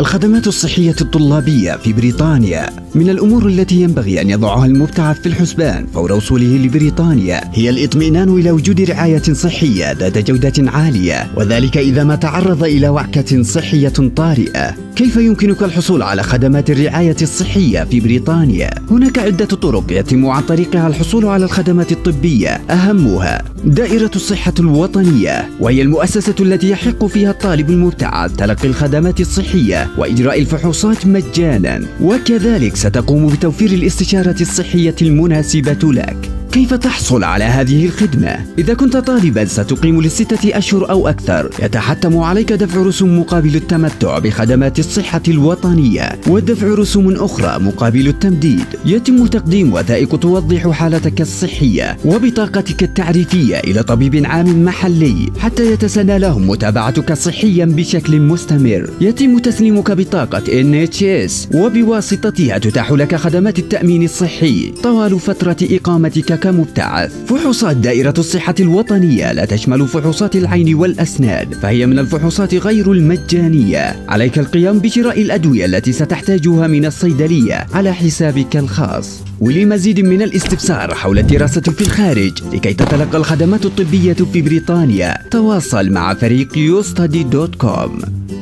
الخدمات الصحية الطلابية في بريطانيا من الأمور التي ينبغي أن يضعها المبتعث في الحسبان فور وصوله لبريطانيا هي الاطمئنان إلى وجود رعاية صحية ذات جودة عالية، وذلك إذا ما تعرض إلى وعكة صحية طارئة. كيف يمكنك الحصول على خدمات الرعاية الصحية في بريطانيا؟ هناك عدة طرق يتم عن طريقها الحصول على الخدمات الطبية، أهمها دائرة الصحة الوطنية، وهي المؤسسة التي يحق فيها الطالب المبتعث تلقي الخدمات الصحية وإجراء الفحوصات مجانا، وكذلك ستقوم بتوفير الاستشارة الصحية المناسبة لك. كيف تحصل على هذه الخدمة؟ إذا كنت طالبا ستقيم ل6 أشهر أو أكثر، يتحتم عليك دفع رسوم مقابل التمتع بخدمات الصحة الوطنية، ودفع رسوم أخرى مقابل التمديد. يتم تقديم وثائق توضح حالتك الصحية وبطاقتك التعريفية إلى طبيب عام محلي حتى يتسنى لهم متابعتك صحيا بشكل مستمر. يتم تسليمك بطاقة NHS، وبواسطتها تتاح لك خدمات التأمين الصحي طوال فترة إقامتك كمبتعث. فحوصات دائرة الصحة الوطنية لا تشمل فحوصات العين والأسنان، فهي من الفحوصات غير المجانية. عليك القيام بشراء الأدوية التي ستحتاجها من الصيدلية على حسابك الخاص. ولمزيد من الاستفسار حول الدراسة في الخارج لكي تتلقى الخدمات الطبية في بريطانيا، تواصل مع فريق yostudy.com.